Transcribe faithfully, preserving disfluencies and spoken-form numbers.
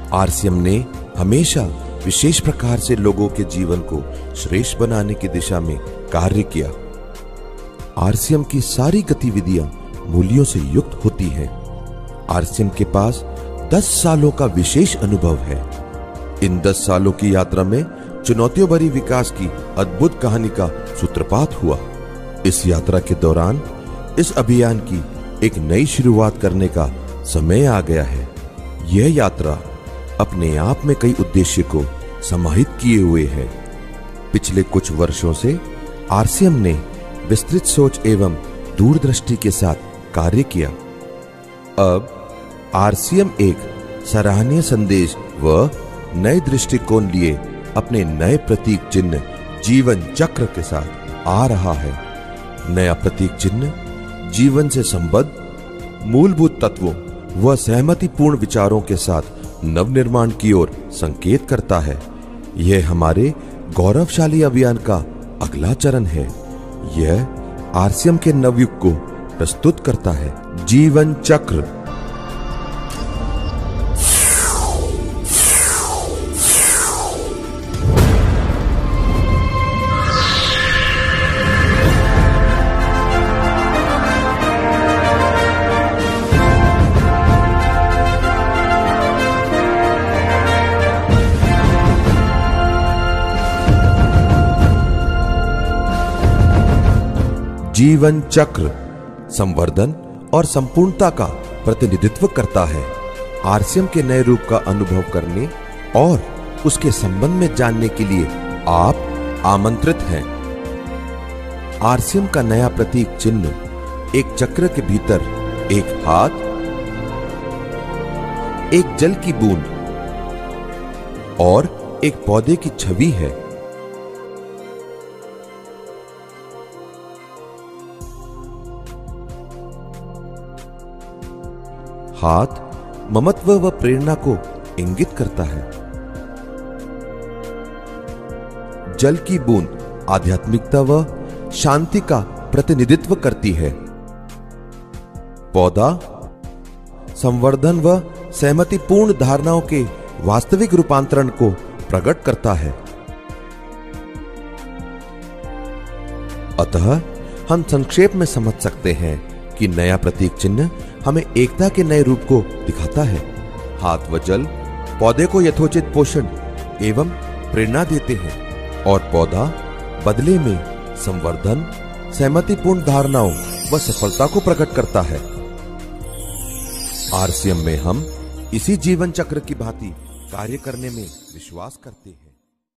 RCM ने हमेशा विशेष प्रकार से लोगों के जीवन को श्रेष्ठ बनाने की दिशा में कार्य किया। आरसीएम की सारी गतिविधियां मूल्यों से युक्त होती हैं। आरसीएम के पास दस सालों का विशेष अनुभव है। इन दस सालों की यात्रा में चुनौतियों भरी विकास की अद्भुत कहानी का सूत्रपात हुआ। इस यात्रा के दौरान इस अभियान की एक नई शुरुआत करने का समय आ गया है। यह यात्रा अपने आप में कई उद्देश्य को समाहित किए हुए है। पिछले कुछ वर्षों से आरसीएम ने विस्तृत सोच एवं दूरदृष्टि के साथ कार्य किया। अब आरसीएम एक सराहनीय संदेश व नए दृष्टिकोण लिए अपने नए प्रतीक चिन्ह जीवन चक्र के साथ आ रहा है। नया प्रतीक चिन्ह जीवन से संबद्ध मूलभूत तत्वों व सहमतिपूर्ण विचारों के साथ नवनिर्माण की ओर संकेत करता है। यह हमारे गौरवशाली अभियान का अगला चरण है। यह आरसीएम के नवयुग को प्रस्तुत करता है। जीवन चक्र जीवन चक्र संवर्धन और संपूर्णता का प्रतिनिधित्व करता है। आरसीएम के नए रूप का अनुभव करने और उसके संबंध में जानने के लिए आप आमंत्रित हैं। आरसीएम का नया प्रतीक चिन्ह एक चक्र के भीतर एक हाथ, एक जल की बूंद और एक पौधे की छवि है। हाथ ममत्व व प्रेरणा को इंगित करता है। जल की बूंद आध्यात्मिकता व शांति का प्रतिनिधित्व करती है। पौधा संवर्धन व सहमतिपूर्ण धारणाओं के वास्तविक रूपांतरण को प्रकट करता है। अतः हम संक्षेप में समझ सकते हैं कि नया प्रतीक चिन्ह हमें एकता के नए रूप को दिखाता है। हाथ व जल पौधे को यथोचित पोषण एवं प्रेरणा देते हैं और पौधा बदले में संवर्धन, सहमतिपूर्ण धारणाओं व सफलता को प्रकट करता है। आरसीएम में हम इसी जीवन चक्र की भांति कार्य करने में विश्वास करते हैं।